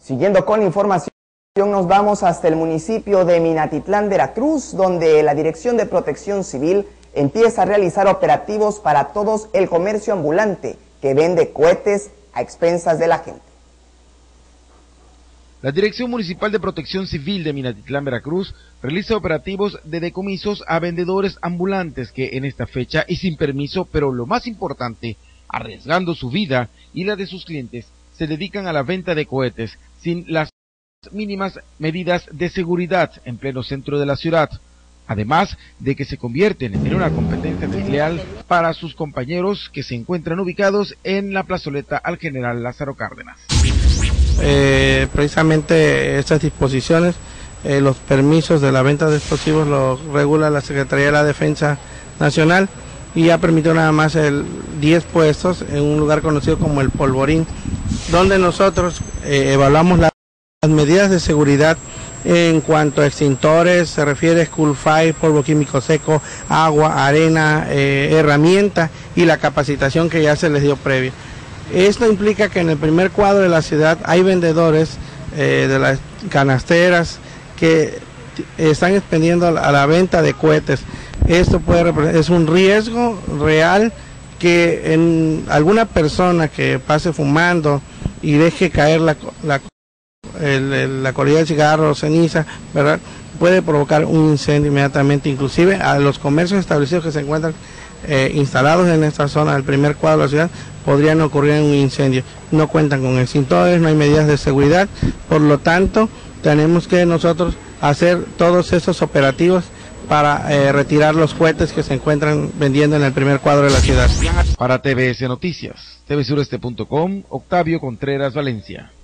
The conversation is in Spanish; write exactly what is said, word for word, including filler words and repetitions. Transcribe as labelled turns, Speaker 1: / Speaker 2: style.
Speaker 1: Siguiendo con información, nos vamos hasta el municipio de Minatitlán, Veracruz, donde la Dirección de Protección Civil empieza a realizar operativos para todos el comercio ambulante que vende cohetes a expensas de la gente.
Speaker 2: La Dirección Municipal de Protección Civil de Minatitlán, Veracruz, realiza operativos de decomisos a vendedores ambulantes que en esta fecha y sin permiso, pero lo más importante, arriesgando su vida y la de sus clientes, se dedican a la venta de cohetes sin las mínimas medidas de seguridad en pleno centro de la ciudad, además de que se convierten en una competencia desleal para sus compañeros que se encuentran ubicados en la plazoleta al General Lázaro Cárdenas.
Speaker 3: Eh, precisamente estas disposiciones, eh, los permisos de la venta de explosivos los regula la Secretaría de la Defensa Nacional y ha permitido nada más el diez puestos en un lugar conocido como el Polvorín, donde nosotros eh, evaluamos la, las medidas de seguridad en cuanto a extintores, se refiere School Fire, polvo químico seco, agua, arena, eh, herramienta y la capacitación que ya se les dio previa. Esto implica que en el primer cuadro de la ciudad hay vendedores eh, de las canasteras que están expendiendo a la venta de cohetes. Esto puede es un riesgo real que en alguna persona que pase fumando y deje caer la, la, el, el, la colilla de cigarro o ceniza, ¿verdad?, puede provocar un incendio inmediatamente. Inclusive a los comercios establecidos que se encuentran eh, instalados en esta zona del primer cuadro de la ciudad podrían ocurrir un incendio. No cuentan con extintores, no hay medidas de seguridad, por lo tanto tenemos que nosotros hacer todos esos operativos para eh, retirar los cohetes que se encuentran vendiendo en el primer cuadro de la ciudad.
Speaker 2: Para T V S Noticias, T V Sureste punto com, Octavio Contreras, Valencia.